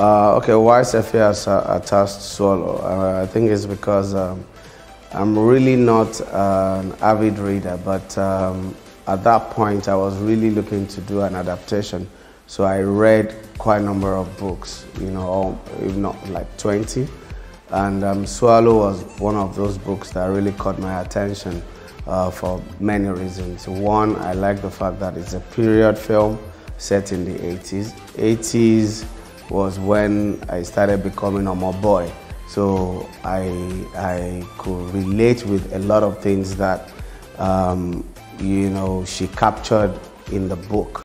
Okay, why Sefi Atta Swallow? I think it's because I'm really not an avid reader, but at that point I was really looking to do an adaptation. So I read quite a number of books, you know, if not like 20. And Swallow was one of those books that really caught my attention for many reasons. One, I like the fact that it's a period film set in the 80s. 80s was when I started becoming a more boy. So I could relate with a lot of things that, you know, she captured in the book.